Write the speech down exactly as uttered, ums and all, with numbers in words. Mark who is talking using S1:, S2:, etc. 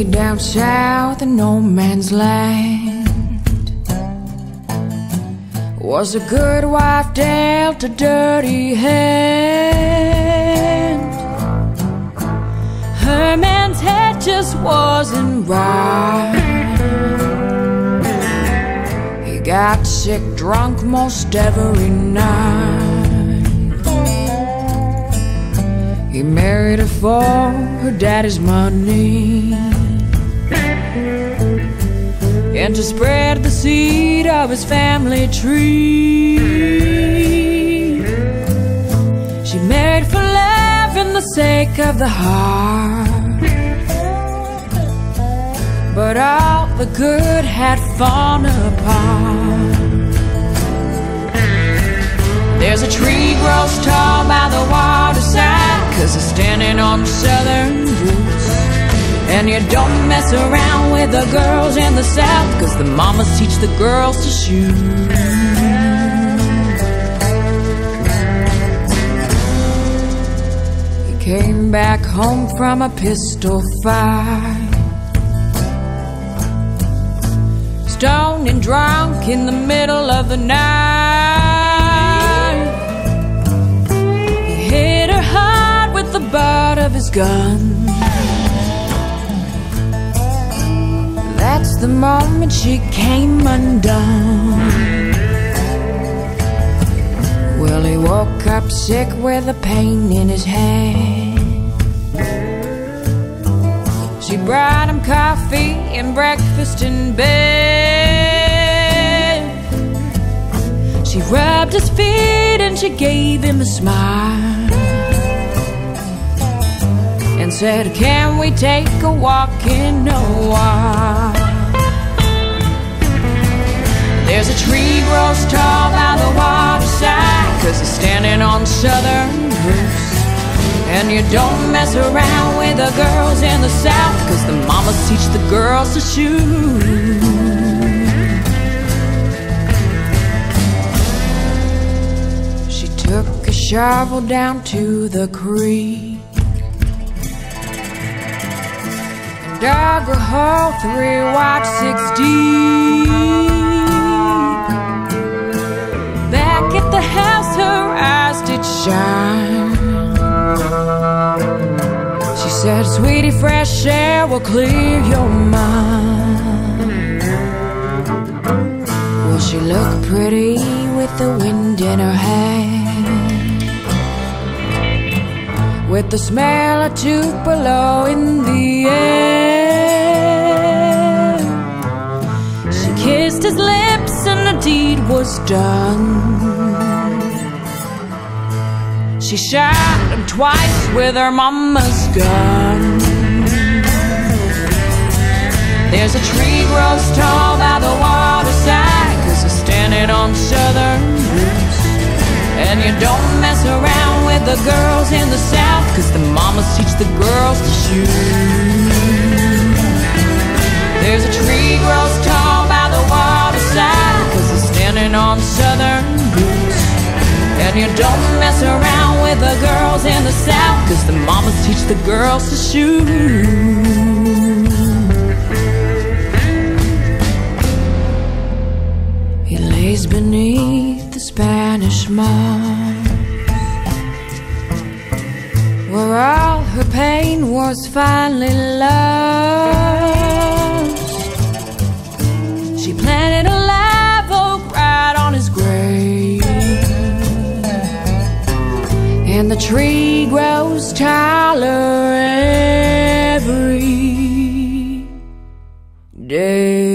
S1: Way down south in no man's land was a good wife dealt a dirty hand. Her man's head just wasn't right. He got sick drunk most every night. He married her for her daddy's money and to spread the seed of his family tree. She married for love and the sake of the heart, but all the good had fallen apart. There's a tree grows tall by the waterside, 'cause it's standing on southern roots. And you don't mess around with the girls in the south, 'cause the mamas teach the girls to shoot. He came back home from a pistol fight, stoned and drunk in the middle of the night. He hit her hard with the butt of his gun. That's the moment she came undone. Well, he woke up sick with a pain in his head. She brought him coffee and breakfast in bed. She rubbed his feet and she gave him a smile and said, "Can we take a walk in a while?" There's a tree grows tall by the waterside, 'cause it's standing on southern roots. And you don't mess around with the girls in the south, 'cause the mamas teach the girls to shoot. She took a shovel down to the creek, dug a hole three wide, six deep. Back at the house, her eyes did shine. She said, "Sweetie, fresh air will clear your mind." Well, she looked pretty with the wind in her hair, with the smell of Tupelo in the air. She kissed his lips and the deed was done. She shot him twice with her mama's gun. There's a tree grows tall by the waterside, 'cause it's standing on southern roots. And you don't mess around with the girls in the south, 'cause the mamas teach the girls to shoot. There's a tree grows tall by the waterside, 'cause it's standing on southern roots. And you don't mess around with the girls in the south, 'cause the mamas teach the girls to shoot. He lays beneath the Spanish moss, where all her pain was finally lost. She planted a live oak right on his grave, and the tree grows taller every day.